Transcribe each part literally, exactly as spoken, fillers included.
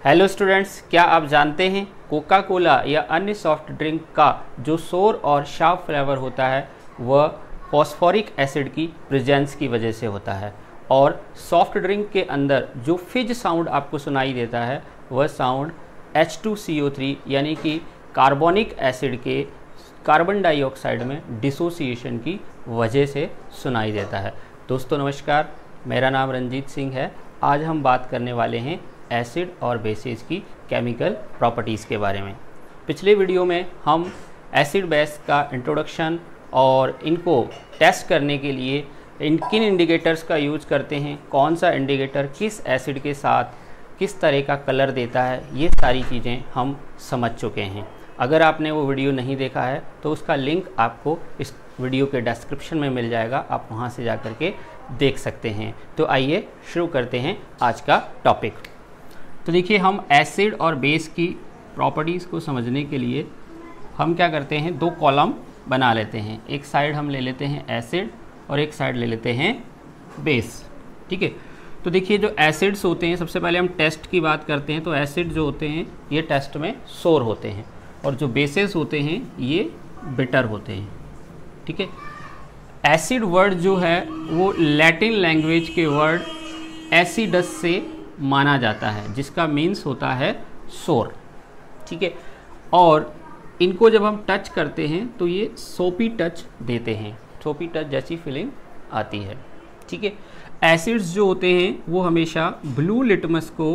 Hello students, क्या आप जानते हैं कोका कोला या अन्य सॉफ्ट ड्रिंक का जो सोर और शार्प फ्लेवर होता है वह फॉस्फोरिक एसिड की प्रेजेंस की वजह से होता है। और सॉफ्ट ड्रिंक के अंदर जो फिज साउंड आपको सुनाई देता है वह sound H two C O three यानी कि कार्बोनिक एसिड के कार्बन डाइऑक्साइड में डिसोसिएशन की वजह से सुनाई देता है। दोस्तों नमस्कार, मेरा नाम रंजीत सिंह है। आज हम बात करने वाले हैं एसिड और बेसिस की केमिकल प्रॉपर्टीज़ के बारे में। पिछले वीडियो में हम एसिड बेस का इंट्रोडक्शन और इनको टेस्ट करने के लिए इन किन इंडिकेटर्स का यूज़ करते हैं, कौन सा इंडिकेटर किस एसिड के साथ किस तरह का कलर देता है, ये सारी चीज़ें हम समझ चुके हैं। अगर आपने वो वीडियो नहीं देखा है तो उसका लिंक आपको इस वीडियो के डिस्क्रिप्शन में मिल जाएगा, आप वहाँ से जा कर के देख सकते हैं। तो आइए शुरू करते हैं आज का टॉपिक। तो देखिए, हम एसिड और बेस की प्रॉपर्टीज़ को समझने के लिए हम क्या करते हैं, दो कॉलम बना लेते हैं। एक साइड हम ले लेते हैं एसिड और एक साइड ले लेते हैं बेस। ठीक है, तो देखिए जो एसिड्स होते हैं, सबसे पहले हम टेस्ट की बात करते हैं। तो एसिड जो होते हैं ये टेस्ट में सोर होते हैं और जो बेसेस होते हैं ये बिटर होते हैं। ठीक है, एसिड वर्ड जो है वो लैटिन लैंग्वेज के वर्ड एसिडस से माना जाता है, जिसका मीन्स होता है सोर। ठीक है, और इनको जब हम टच करते हैं तो ये सोपी टच देते हैं, सोपी टच जैसी फीलिंग आती है। ठीक है, एसिड्स जो होते हैं वो हमेशा ब्लू लिटमस को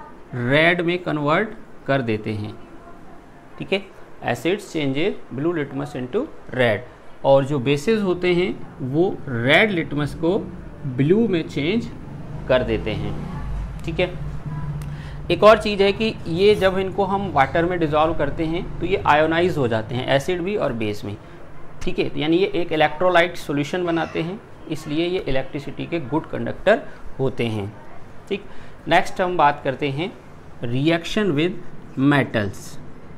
रेड में कन्वर्ट कर देते हैं। ठीक है, acids changes blue litmus into red, और जो बेसेस होते हैं वो रेड लिटमस को ब्लू में चेंज कर देते हैं। ठीक है, एक और चीज़ है कि ये जब इनको हम वाटर में डिज़ोल्व करते हैं तो ये आयोनाइज हो जाते हैं, एसिड भी और बेस भी। ठीक है, यानी ये एक इलेक्ट्रोलाइट सॉल्यूशन बनाते हैं, इसलिए ये इलेक्ट्रिसिटी के गुड कंडक्टर होते हैं। ठीक, नेक्स्ट हम बात करते हैं reaction with metals.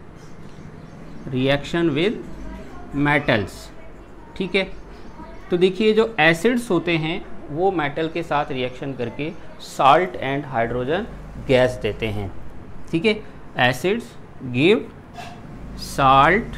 Reaction with metals ठीक है, तो देखिए जो एसिड्स होते हैं वो मेटल के साथ रिएक्शन करके साल्ट एंड हाइड्रोजन गैस देते हैं। ठीक है, acids give salt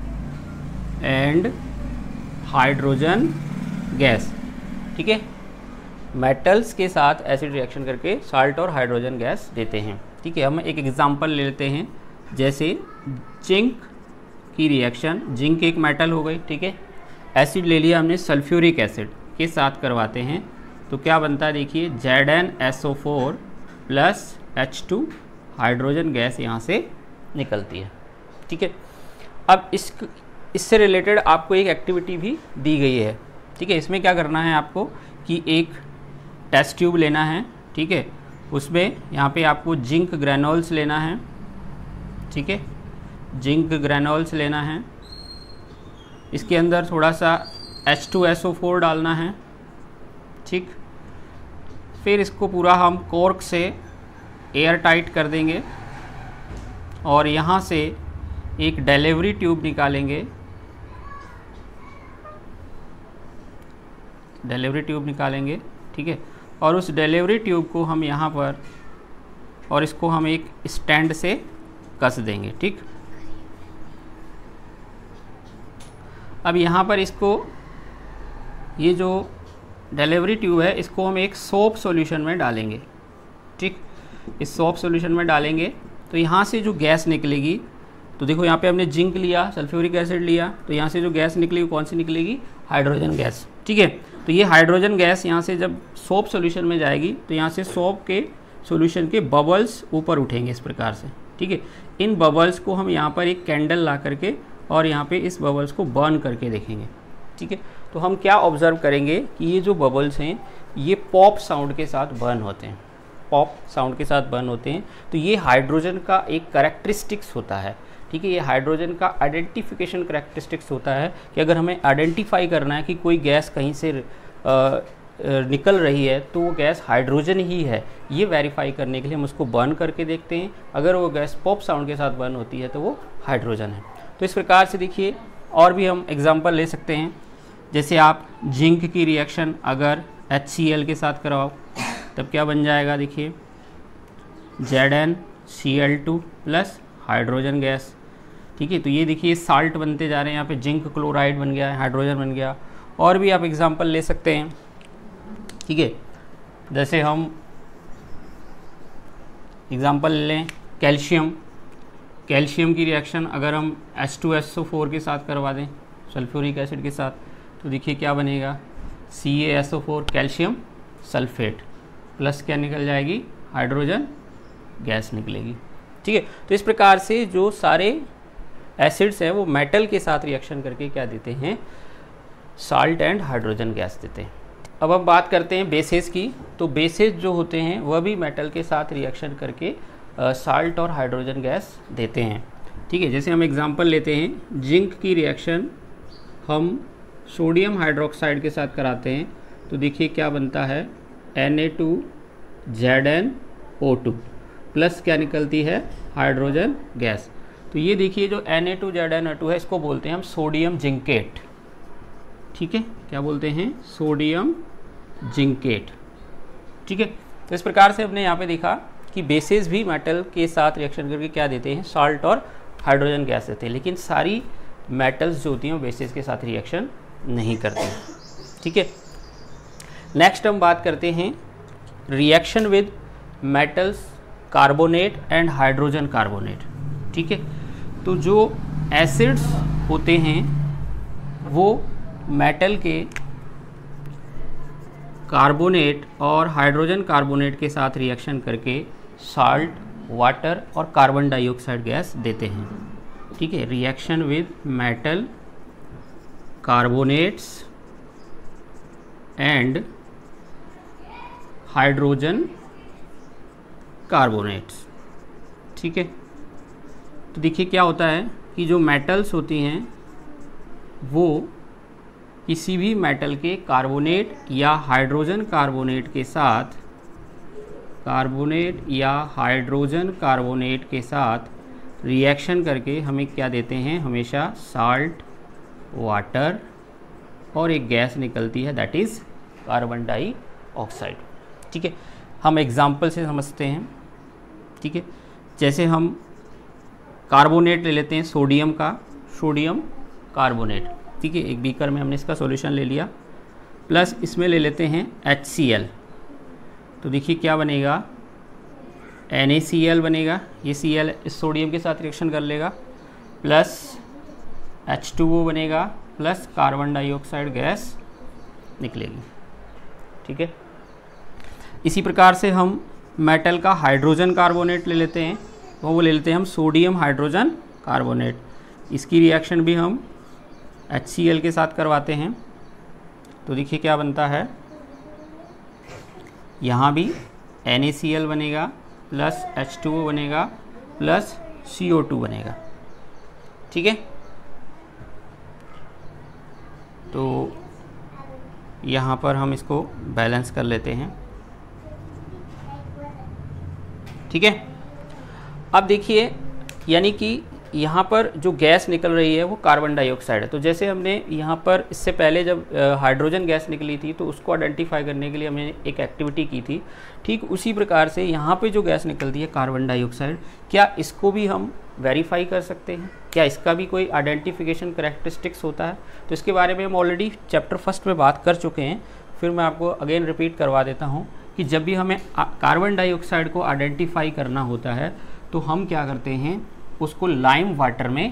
and hydrogen gas. ठीक है, मेटल्स के साथ एसिड रिएक्शन करके साल्ट और हाइड्रोजन गैस देते हैं। ठीक है, हम एक एग्जांपल ले लेते हैं, जैसे जिंक की रिएक्शन, जिंक एक मेटल हो गई। ठीक है, एसिड ले लिया हमने सल्फ्यूरिक एसिड के साथ करवाते हैं तो क्या बनता है, देखिए Z N S O four plus H two hydrogen gas यहाँ से निकलती है। ठीक है, अब इस इससे रिलेटेड आपको एक एक्टिविटी भी दी गई है। ठीक है, इसमें क्या करना है आपको कि एक टेस्ट ट्यूब लेना है। ठीक है, उसमें यहाँ पे आपको जिंक ग्रेनोल्स लेना है। ठीक है, जिंक ग्रेनोल्स लेना है, इसके अंदर थोड़ा सा H two S O four डालना है। ठीक, फिर इसको पूरा हम कॉर्क से एयर टाइट कर देंगे और यहाँ से एक डिलीवरी ट्यूब निकालेंगे। डिलीवरी ट्यूब निकालेंगे ठीक है, और उस डिलीवरी ट्यूब को हम यहाँ पर और इसको हम एक स्टैंड से कस देंगे। ठीक, अब यहाँ पर इसको, ये जो डिलीवरी ट्यूब है इसको हम एक सोप सॉल्यूशन में डालेंगे। ठीक, इस सोप सॉल्यूशन में डालेंगे तो यहाँ से जो गैस निकलेगी, तो देखो यहाँ पे हमने जिंक लिया, सल्फ्यूरिक एसिड लिया, तो यहाँ से जो गैस निकलेगी कौन सी निकलेगी, हाइड्रोजन गैस। ठीक है, तो ये हाइड्रोजन गैस यहाँ से जब सोप सॉल्यूशन में जाएगी तो यहाँ से सोप के सॉल्यूशन के बबल्स ऊपर उठेंगे इस प्रकार से। ठीक है, इन बबल्स को हम यहाँ पर एक कैंडल ला करके और यहाँ पे इस बबल्स को बर्न करके देखेंगे। ठीक है, तो हम क्या ऑब्ज़र्व करेंगे कि ये जो बबल्स हैं ये पॉप साउंड के साथ बर्न होते हैं, पॉप साउंड के साथ बर्न होते हैं। तो ये हाइड्रोजन का एक करेक्टरिस्टिक्स होता है। ठीक है, ये हाइड्रोजन का आइडेंटिफिकेशन करेक्टरिस्टिक्स होता है कि अगर हमें आइडेंटिफाई करना है कि कोई गैस कहीं से आ, निकल रही है तो वो गैस हाइड्रोजन ही है, ये वेरीफाई करने के लिए हम उसको बर्न करके देखते हैं। अगर वो गैस पॉप साउंड के साथ बर्न होती है तो वो हाइड्रोजन है। तो इस प्रकार से देखिए और भी हम एग्जांपल ले सकते हैं, जैसे आप जिंक की रिएक्शन अगर एच सी एल के साथ कराओ तब क्या बन जाएगा, देखिए Z N C L two plus hydrogen gas. ठीक है, तो ये देखिए साल्ट बनते जा रहे हैं, यहाँ पे जिंक क्लोराइड बन गया है, हाइड्रोजन बन गया। और भी आप एग्जांपल ले सकते हैं। ठीक है, जैसे हम एग्जांपल लें कैल्शियम, कैल्शियम की रिएक्शन अगर हम H two S O four के साथ करवा दें सल्फ्यूरिक एसिड के साथ, तो देखिए क्या बनेगा, C A S O four calcium sulphate plus क्या निकल जाएगी, हाइड्रोजन गैस निकलेगी। ठीक है, तो इस प्रकार से जो सारे एसिड्स हैं वो मेटल के साथ रिएक्शन करके क्या देते हैं, साल्ट एंड हाइड्रोजन गैस देते हैं। अब हम बात करते हैं बेसेस की। तो बेसेस जो होते हैं वह भी मेटल के साथ रिएक्शन करके साल्ट और हाइड्रोजन गैस देते हैं। ठीक है, जैसे हम एग्जांपल लेते हैं, जिंक की रिएक्शन हम सोडियम हाइड्रोक्साइड के साथ कराते हैं, तो देखिए क्या बनता है, N A two Z N O two plus क्या निकलती है, हाइड्रोजन गैस। तो ये देखिए जो N A two Z N O two है, इसको बोलते हैं हम सोडियम जिंकेट। ठीक है, क्या बोलते हैं, सोडियम जिंकेट। ठीक है, तो इस प्रकार से हमने यहाँ पे देखा कि बेसेस भी मेटल के साथ रिएक्शन करके क्या देते हैं, साल्ट और हाइड्रोजन गैस देते हैं। लेकिन सारी मेटल्स जो होती हैं वो बेसेस के साथ रिएक्शन नहीं करते हैं। ठीक है, नेक्स्ट हम बात करते हैं reaction with metals carbonate and hydrogen carbonate. ठीक है, तो जो एसिड्स होते हैं वो मेटल के कार्बोनेट और हाइड्रोजन कार्बोनेट के साथ रिएक्शन करके साल्ट, वाटर और कार्बन डाइऑक्साइड गैस देते हैं। ठीक है, reaction with metal carbonates and hydrogen carbonates. ठीक है, तो देखिए क्या होता है कि जो मेटल्स होती हैं वो किसी भी मेटल के कार्बोनेट या हाइड्रोजन कार्बोनेट के साथ कार्बोनेट या हाइड्रोजन कार्बोनेट के साथ रिएक्शन करके हमें क्या देते हैं, हमेशा साल्ट, वाटर और एक गैस निकलती है, दैट इज़ कार्बन डाइऑक्साइड। ठीक है, हम एग्जाम्पल से समझते हैं। ठीक है, जैसे हम कार्बोनेट ले लेते हैं सोडियम का, सोडियम कार्बोनेट। ठीक है, एक बीकर में हमने इसका सॉल्यूशन ले लिया, प्लस इसमें ले लेते हैं एच सी एल। तो देखिए क्या बनेगा, एन ए सी एल बनेगा, ये सी एल इस सोडियम के साथ रिएक्शन कर लेगा, प्लस एच टू ओ बनेगा, प्लस कार्बन डाइऑक्साइड गैस निकलेगी। ठीक है, इसी प्रकार से हम मेटल का हाइड्रोजन कार्बोनेट ले लेते हैं, तो वो ले लेते हैं हम सोडियम हाइड्रोजन कार्बोनेट। इसकी रिएक्शन भी हम एच सी एल के साथ करवाते हैं, तो देखिए क्या बनता है, यहाँ भी एन ए सी एल बनेगा, प्लस एच टू ओ बनेगा, प्लस सी ओ टू बनेगा। ठीक है, तो यहाँ पर हम इसको बैलेंस कर लेते हैं। ठीक है, अब देखिए यानी कि यहाँ पर जो गैस निकल रही है वो कार्बन डाइऑक्साइड है। तो जैसे हमने यहाँ पर इससे पहले जब हाइड्रोजन गैस निकली थी तो उसको आइडेंटिफाई करने के लिए हमने एक एक्टिविटी की थी, ठीक उसी प्रकार से यहाँ पे जो गैस निकलती है कार्बन डाइऑक्साइड, क्या इसको भी हम वेरीफाई कर सकते हैं, क्या इसका भी कोई आइडेंटिफिकेशन करैक्टरिस्टिक्स होता है? तो इसके बारे में हम ऑलरेडी चैप्टर फर्स्ट में बात कर चुके हैं, फिर मैं आपको अगेन रिपीट करवा देता हूँ कि जब भी हमें कार्बन डाइऑक्साइड को आइडेंटिफाई करना होता है तो हम क्या करते हैं, उसको लाइम वाटर में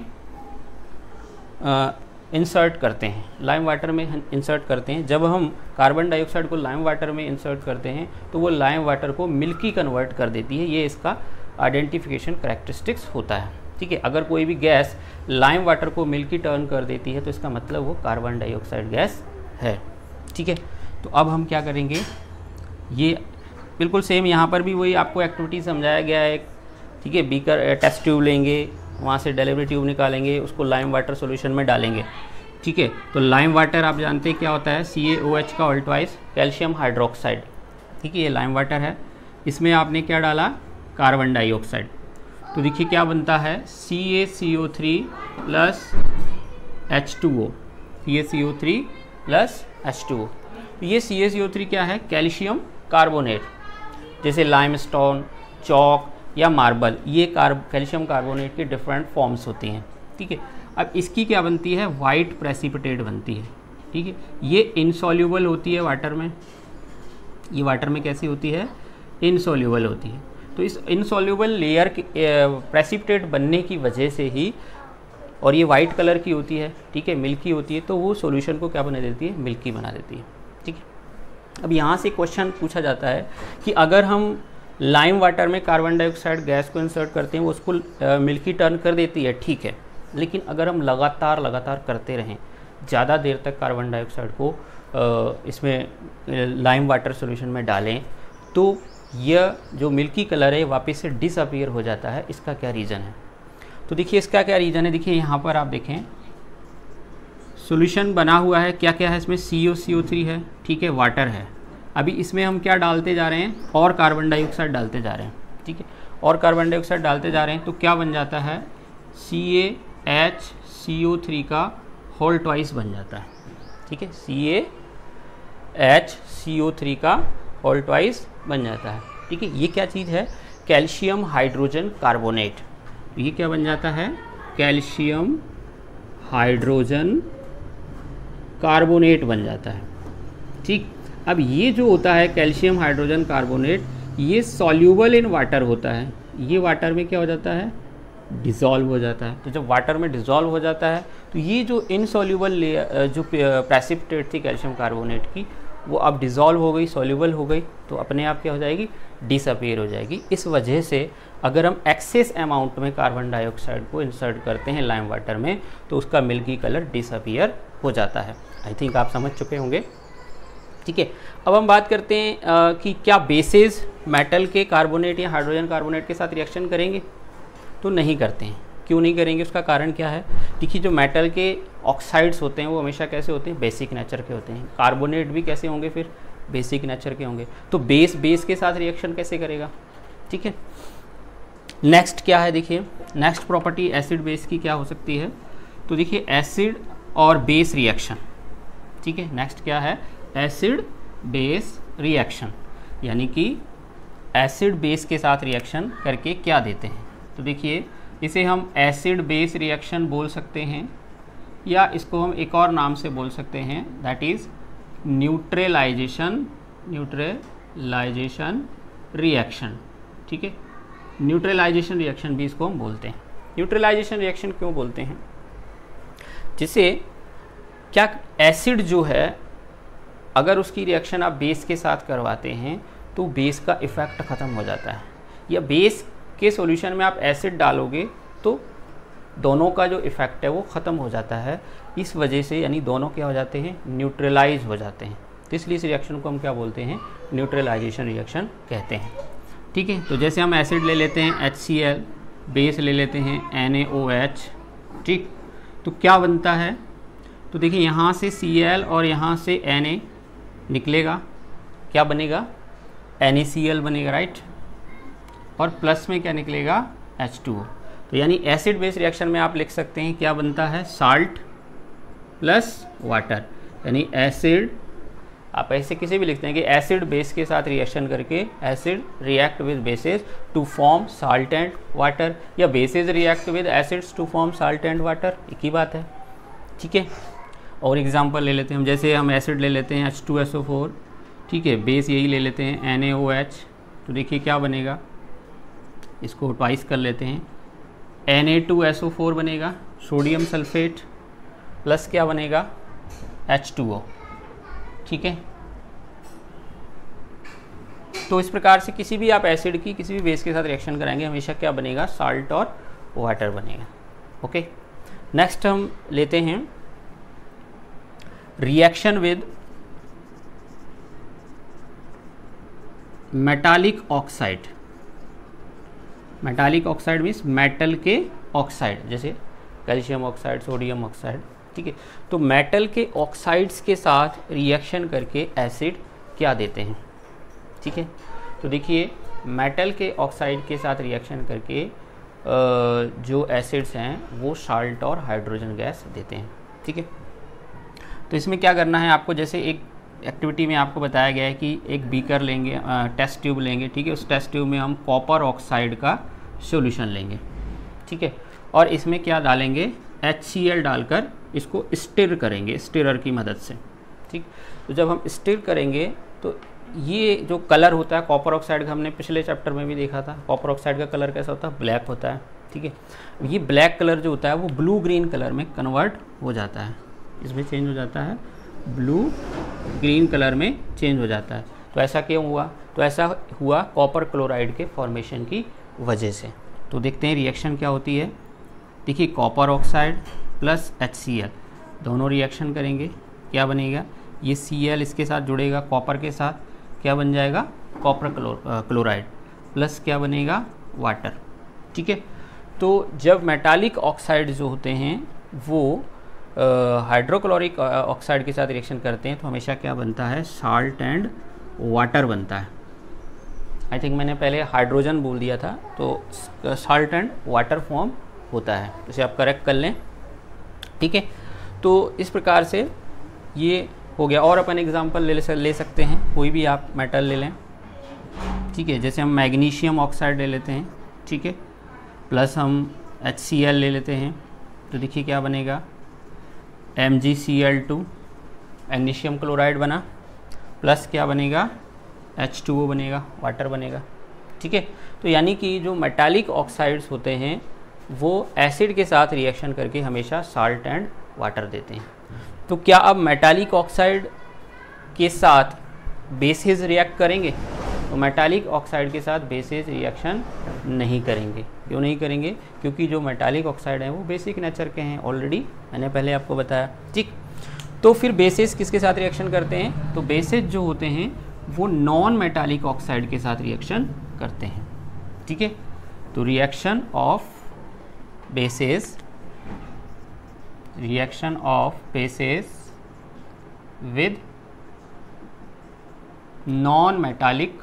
इंसर्ट करते हैं, लाइम वाटर में इंसर्ट करते हैं। जब हम कार्बन डाइऑक्साइड को लाइम वाटर में इंसर्ट करते हैं तो वो लाइम वाटर को मिल्की कन्वर्ट कर देती है, ये इसका आइडेंटिफिकेशन करैक्टरिस्टिक्स होता है। ठीक है, अगर कोई भी गैस लाइम वाटर को मिल्की टर्न कर देती है तो इसका मतलब वो कार्बन डाइऑक्साइड गैस है। ठीक है, तो अब हम क्या करेंगे, ये बिल्कुल सेम यहाँ पर भी वही आपको एक्टिविटी समझाया गया है। ठीक है, बीकर टेस्ट ट्यूब लेंगे, वहाँ से डिलीवरी ट्यूब निकालेंगे, उसको लाइम वाटर सॉल्यूशन में डालेंगे। ठीक है, तो लाइम वाटर आप जानते हैं क्या होता है, सी ए ओ एच का ऑल ट्वाइस कैल्शियम हाइड्रोक्साइड। ठीक है, ये लाइम वाटर है, इसमें आपने क्या डाला, कार्बन डाइऑक्साइड। तो देखिए क्या बनता है, C A C O three plus H two O, C A C O three plus H two O. ये C A C O three क्या है, कैल्शियम कार्बोनेट। जैसे लाइमस्टोन, चौक, या मार्बल, ये कार्ब कैल्शियम कार्बोनेट की different forms होती हैं। ठीक है, अब इसकी क्या बनती है, वाइट प्रेसिपिटेट बनती है। ठीक है, ये इनसॉल्यूबल होती है वाटर में, ये वाटर में कैसी होती है, इनसॉल्यूबल होती है। तो इस इनसॉल्यूबल लेयर प्रेसिपिटेट बनने की वजह से ही, और ये वाइट कलर की होती है, ठीक है, मिल्की होती है, तो वो सॉल्यूशन को क्या बना देती है, मिल्की बना देती है। ठीक है, अब यहाँ से क्वेश्चन पूछा जाता है कि अगर हम लाइम वाटर में कार्बन डाइऑक्साइड गैस को इंसर्ट करते हैं, वो उसको मिल्की टर्न कर देती है, ठीक है, लेकिन अगर हम लगातार लगातार करते रहें, ज़्यादा देर तक कार्बन डाइऑक्साइड को आ, इसमें लाइम वाटर सॉल्यूशन में डालें, तो यह जो मिल्की कलर है वापस से डिसअपीयर हो जाता है। इसका क्या रीज़न है, तो देखिए इसका क्या रीज़न है। देखिए यहाँ पर आप देखें सॉल्यूशन बना हुआ है, क्या क्या है इसमें, सी ओ सी ओ थ्री है, ठीक है, वाटर है। अभी इसमें हम क्या डालते जा रहे हैं, और कार्बन डाइऑक्साइड डालते जा रहे हैं। ठीक है, और कार्बन डाइऑक्साइड डालते जा रहे हैं, तो क्या बन जाता है, C A H C O three का होल ट्वाइस बन जाता है। ठीक है, C A H C O three का होल ट्वाइस बन जाता है। ठीक है, ये क्या चीज़ है, कैल्शियम हाइड्रोजन कार्बोनेट। ये क्या बन जाता है, कैल्शियम हाइड्रोजन कार्बोनेट बन जाता है। ठीक, अब ये जो होता है कैल्शियम हाइड्रोजन कार्बोनेट, ये सॉल्यूबल इन वाटर होता है। ये वाटर में क्या हो जाता है, डिज़ोल्व हो जाता है। तो जब वाटर में डिज़ोल्व हो जाता है, तो ये जो इनसॉल्यूबल लेयर जो प्रेसिपिटेट थी कैल्शियम कार्बोनेट की, वो अब डिज़ोल्व हो गई, सॉल्यूबल हो गई, तो अपने आप क्या हो जाएगी, डिसअपीयर हो जाएगी। इस वजह से अगर हम एक्सेस अमाउंट में कार्बन डाइऑक्साइड को इंसर्ट करते हैं लाइम वाटर में, तो उसका मिल्की कलर डिसअपीयर हो जाता है। आई थिंक आप समझ चुके होंगे। ठीक है, अब हम बात करते हैं आ, कि क्या बेसेस मेटल के कार्बोनेट या हाइड्रोजन कार्बोनेट के साथ रिएक्शन करेंगे, तो नहीं करते हैं। क्यों नहीं करेंगे, उसका कारण क्या है। देखिए जो मेटल के ऑक्साइड्स होते हैं वो हमेशा कैसे होते हैं, बेसिक नेचर के होते हैं। कार्बोनेट भी कैसे होंगे, फिर बेसिक नेचर के होंगे। तो बेस बेस के साथ रिएक्शन कैसे करेगा। ठीक है, नेक्स्ट क्या है, देखिए नेक्स्ट प्रॉपर्टी एसिड बेस की क्या हो सकती है। तो देखिए एसिड और बेस रिएक्शन, ठीक है, नेक्स्ट क्या है, एसिड बेस रिएक्शन, यानी कि एसिड बेस के साथ रिएक्शन करके क्या देते हैं। तो देखिए इसे हम एसिड बेस रिएक्शन बोल सकते हैं, या इसको हम एक और नाम से बोल सकते हैं, that is neutralization neutralization reaction. ठीक है, न्यूट्रलाइजेशन रिएक्शन भी इसको हम बोलते हैं। न्यूट्रलाइजेशन रिएक्शन क्यों बोलते हैं, जिसे क्या एसिड जो है अगर उसकी रिएक्शन आप बेस के साथ करवाते हैं तो बेस का इफ़ेक्ट ख़त्म हो जाता है, या बेस के सॉल्यूशन में आप एसिड डालोगे तो दोनों का जो इफ़ेक्ट है वो ख़त्म हो जाता है। इस वजह से यानी दोनों क्या हो जाते हैं, न्यूट्रलाइज हो जाते हैं। तो इसलिए इस रिएक्शन को हम क्या बोलते हैं, न्यूट्रलाइजेशन रिएक्शन कहते हैं। ठीक है, तो जैसे हम एसिड ले लेते हैं एच सी एल, बेस ले लेते हैं एन ए ओ एच, ठीक, तो क्या बनता है, तो देखिए यहाँ से सी एल और यहाँ से एन ए निकलेगा, क्या बनेगा, एन ए सी एल बनेगा, राइट, और प्लस में क्या निकलेगा, एच टू ओ। तो यानी एसिड बेस रिएक्शन में आप लिख सकते हैं क्या बनता है, साल्ट प्लस वाटर, यानी एसिड, आप ऐसे किसी भी लिखते हैं कि एसिड बेस के साथ रिएक्शन करके acid react with bases to form salt and water, या bases react with acids to form salt and water, एक ही बात है। ठीक है, और एग्जांपल ले लेते हैं हम, जैसे हम एसिड ले लेते हैं H two S O four, ठीक है, बेस यही ले लेते हैं एन ए ओ एच, तो देखिए क्या बनेगा, इसको ट्वाइस कर लेते हैं, N A two S O four बनेगा, सोडियम सल्फेट, प्लस क्या बनेगा, एच टू ओ। ठीक है, तो इस प्रकार से किसी भी आप एसिड की किसी भी बेस के साथ रिएक्शन कराएंगे हमेशा क्या बनेगा, साल्ट और वाटर बनेगा। ओके, नेक्स्ट हम लेते हैं reaction with metallic oxide. Metallic oxide means metal के ऑक्साइड, जैसे कैल्शियम ऑक्साइड, सोडियम ऑक्साइड। ठीक है, तो मेटल के ऑक्साइड्स के साथ रिएक्शन करके एसिड क्या देते हैं। ठीक है, तो देखिए मेटल के ऑक्साइड के साथ रिएक्शन करके जो एसिड्स हैं वो साल्ट और हाइड्रोजन गैस देते हैं। ठीक है, तो इसमें क्या करना है आपको, जैसे एक एक्टिविटी में आपको बताया गया है कि एक बीकर लेंगे, टेस्ट ट्यूब लेंगे, ठीक है, उस टेस्ट ट्यूब में हम कॉपर ऑक्साइड का सॉल्यूशन लेंगे, ठीक है, और इसमें क्या डालेंगे, एच सी एल डालकर इसको स्टिर करेंगे स्टिरर की मदद से, ठीक। तो जब हम स्टिर करेंगे तो ये जो कलर होता है कॉपर ऑक्साइड का, हमने पिछले चैप्टर में भी देखा था, कॉपर ऑक्साइड का कलर कैसा होता है, ब्लैक होता है, ठीक है। ये ब्लैक कलर जो होता है वो ब्लू ग्रीन कलर में कन्वर्ट हो जाता है, इसमें चेंज हो जाता है, ब्लू ग्रीन कलर में चेंज हो जाता है। तो ऐसा क्यों हुआ, तो ऐसा हुआ कॉपर क्लोराइड के फॉर्मेशन की वजह से। तो देखते हैं रिएक्शन क्या होती है। देखिए copper oxide plus H C L दोनों रिएक्शन करेंगे, क्या बनेगा, ये सी एल इसके साथ जुड़ेगा कॉपर के साथ, क्या बन जाएगा, कॉपर क्लोराइड प्लस क्या बनेगा, वाटर, ठीक है। तो जब मेटालिक ऑक्साइड जो होते हैं वो हाइड्रोक्लोरिक ऑक्साइड के साथ रिएक्शन करते हैं तो हमेशा क्या बनता है, साल्ट एंड वाटर बनता है। आई थिंक मैंने पहले हाइड्रोजन बोल दिया था, तो साल्ट एंड वाटर फॉर्म होता है, इसे आप करेक्ट कर लें, ठीक है। तो इस प्रकार से ये हो गया। और अपन एग्जांपल ले ले सकते हैं, कोई भी आप मेटल ले लें, ठीक है, जैसे हम मैग्नीशियम ऑक्साइड ले लेते हैं, ठीक है, प्लस हम एच सी एल ले लेते हैं, तो देखिए क्या बनेगा, M G C L two magnesium chloride बना, प्लस क्या बनेगा, एच टू ओ बनेगा, वाटर बनेगा, ठीक है। तो यानी कि जो मेटालिक ऑक्साइड्स होते हैं वो एसिड के साथ रिएक्शन करके हमेशा साल्ट एंड वाटर देते हैं। तो क्या अब मेटालिक ऑक्साइड के साथ बेसेस रिएक्ट करेंगे, तो मेटालिक ऑक्साइड के साथ बेसेस रिएक्शन नहीं करेंगे। क्यों नहीं करेंगे, क्योंकि जो मेटालिक ऑक्साइड हैं वो बेसिक नेचर के हैं, ऑलरेडी मैंने पहले आपको बताया, ठीक। तो फिर बेसेस किसके साथ रिएक्शन करते हैं, तो बेसेस जो होते हैं वो नॉन मेटालिक ऑक्साइड के साथ रिएक्शन करते हैं, ठीक है। तो reaction of bases reaction of bases with non metallic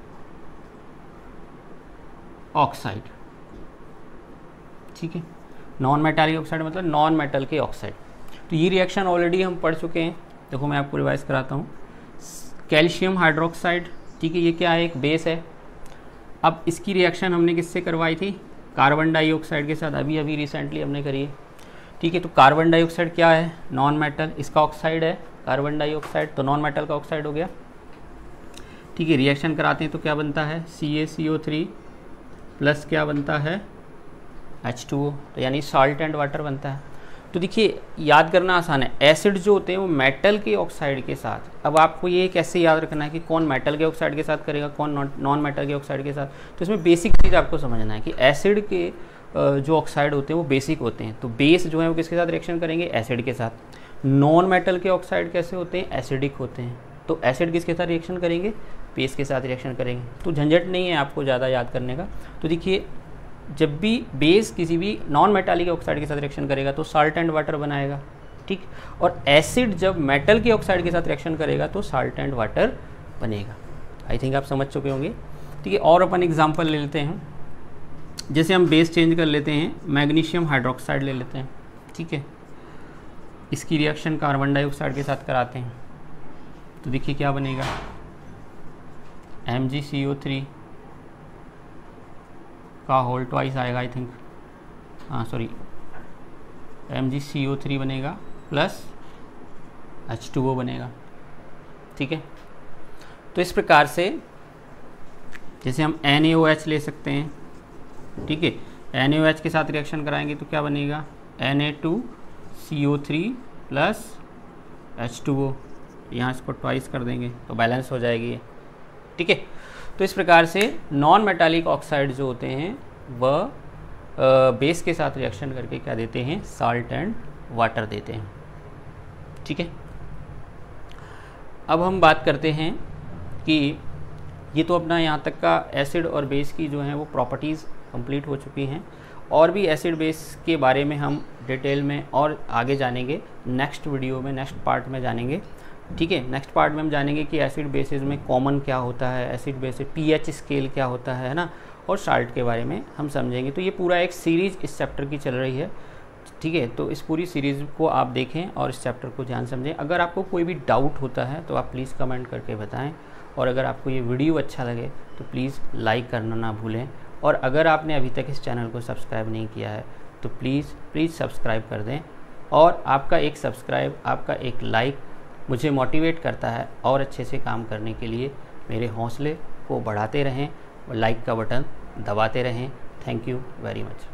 oxide, ठीक है। नॉन मेटालिक ऑक्साइड मतलब नॉन मेटल के ऑक्साइड। तो ये रिएक्शन ऑलरेडी हम पढ़ चुके हैं, देखो मैं आपको रिवाइज कराता हूँ। कैल्शियम हाइड्रोक्साइड, ठीक है, ये क्या है, एक बेस है। अब इसकी रिएक्शन हमने किससे करवाई थी, कार्बन डाइऑक्साइड के साथ, अभी अभी रिसेंटली हमने करी है, ठीक है। तो कार्बन डाइऑक्साइड क्या है, नॉन मेटल, इसका ऑक्साइड है कार्बन डाइऑक्साइड, तो नॉन मेटल का ऑक्साइड हो गया, ठीक है। रिएक्शन कराते हैं तो क्या बनता है, C A C O three plus क्या बनता है, एच टू ओ, तो यानी साल्ट एंड वाटर बनता है। तो देखिए याद करना आसान है, एसिड जो होते हैं वो मेटल के ऑक्साइड के साथ, अब आपको ये कैसे याद रखना है कि कौन मेटल के ऑक्साइड के साथ करेगा, कौन नॉन मेटल के ऑक्साइड के साथ। तो इसमें बेसिक चीज़ आपको समझना है कि एसिड के जो ऑक्साइड होते हैं वो बेसिक होते हैं, तो बेस जो है वो किसके साथ रिएक्शन करेंगे, एसिड के साथ। नॉन मेटल के ऑक्साइड कैसे होते हैं, एसिडिक होते हैं, तो एसिड किसके साथ रिएक्शन करेंगे, बेस के साथ रिएक्शन करेंगे। तो झंझट नहीं है आपको ज़्यादा याद करने का। तो देखिए जब भी बेस किसी भी नॉन मेटालिक ऑक्साइड के साथ रिएक्शन करेगा तो साल्ट एंड वाटर बनाएगा, ठीक, और एसिड जब मेटल के ऑक्साइड के साथ रिएक्शन करेगा तो साल्ट एंड वाटर बनेगा। आई थिंक आप समझ चुके होंगे, ठीक है। और अपन एग्जांपल ले लेते हैं, जैसे हम बेस चेंज कर लेते हैं, मैग्नीशियम हाइड्रोक्साइड ले लेते हैं, ठीक है, इसकी रिएक्शन कार्बन डाइऑक्साइड के साथ कराते हैं, तो देखिए क्या बनेगा, M G C O three का होल ट्वाइस आएगा, आई थिंक, हाँ sorry, M G C O three बनेगा प्लस एच टू ओ बनेगा, ठीक है। तो इस प्रकार से जैसे हम एन ए ओ एच ले सकते हैं, ठीक है, एन ए ओ एच के साथ रिएक्शन कराएंगे तो क्या बनेगा, N A two C O three plus H two O, यहाँ इसको ट्वाइस कर देंगे तो बैलेंस हो जाएगी, ठीक है। तो इस प्रकार से नॉन मेटालिक ऑक्साइड जो होते हैं वह बेस के साथ रिएक्शन करके क्या देते हैं, साल्ट एंड वाटर देते हैं, ठीक है। अब हम बात करते हैं कि ये तो अपना यहाँ तक का एसिड और बेस की जो है वो प्रॉपर्टीज़ कंप्लीट हो चुकी हैं, और भी एसिड बेस के बारे में हम डिटेल में और आगे जानेंगे, नेक्स्ट वीडियो में, नेक्स्ट पार्ट में जानेंगे, ठीक है। नेक्स्ट पार्ट में हम जानेंगे कि एसिड बेसिस में कॉमन क्या होता है, एसिड बेसिस पीएच स्केल क्या होता है ना, और साल्ट के बारे में हम समझेंगे। तो ये पूरा एक सीरीज़ इस चैप्टर की चल रही है, ठीक है, तो इस पूरी सीरीज़ को आप देखें और इस चैप्टर को ध्यान समझें। अगर आपको कोई भी डाउट होता है तो आप प्लीज़ कमेंट करके बताएं, और अगर आपको ये वीडियो अच्छा लगे तो प्लीज़ लाइक करना ना भूलें, और अगर आपने अभी तक इस चैनल को सब्सक्राइब नहीं किया है तो प्लीज़ प्लीज़ सब्सक्राइब कर दें। और आपका एक सब्सक्राइब, आपका एक लाइक मुझे मोटिवेट करता है और अच्छे से काम करने के लिए। मेरे हौसले को बढ़ाते रहें और लाइक का बटन दबाते रहें। Thank you very much.